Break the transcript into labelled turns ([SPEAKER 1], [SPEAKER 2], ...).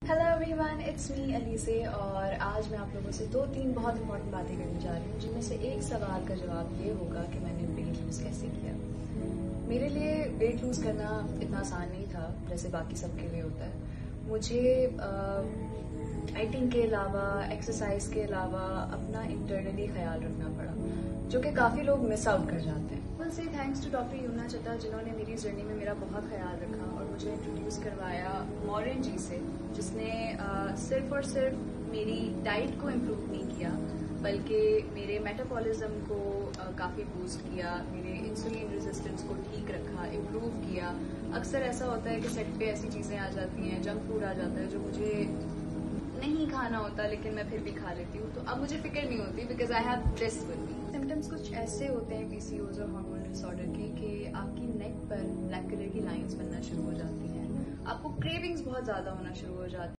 [SPEAKER 1] Hello everyone, it's me Alice और आज मैं आप लोगों से 2-3 बहुत इंपॉर्टेंट बातें करने जा रही हूँ, जिनमें से एक सवाल का जवाब ये होगा कि मैंने वेट लूज कैसे किया। मेरे लिए वेट लूज करना इतना आसान नहीं था जैसे बाकी सबके लिए होता है। मुझे डाइटिंग के अलावा, एक्सरसाइज के अलावा अपना इंटरनली ख्याल रखना पड़ा, जो कि काफ़ी लोग मिस आउट कर जाते हैं। Will say thanks to doctor Yamuna Chadha, जिन्होंने मेरी जर्नी में मेरा बहुत ख्याल रखा और मुझे इंट्रोड्यूस करवाया मॉरिन जी से, जिसने सिर्फ और सिर्फ मेरी डाइट को इम्प्रूव नहीं किया बल्कि मेरे मेटाबॉलिज्म को काफ़ी बूस्ट किया, मेरे इंसुलिन रेजिस्टेंस को ठीक रखा, इम्प्रूव किया। अक्सर ऐसा होता है कि सेट पे ऐसी चीज़ें आ जाती हैं, जंक फूड आ जाता है जो मुझे नहीं खाना होता लेकिन मैं फिर भी खा लेती हूँ, तो अब मुझे फिक्र नहीं होती because I have this with me. Symptoms कुछ ऐसे होते हैं पीसीओएस और हार्मोनल डिसऑर्डर के कि आपकी नेक पर ब्लैक कलर की लाइंस बनना शुरू हो जाती हैं, आपको क्रेविंग्स बहुत ज्यादा होना शुरू हो जाती है।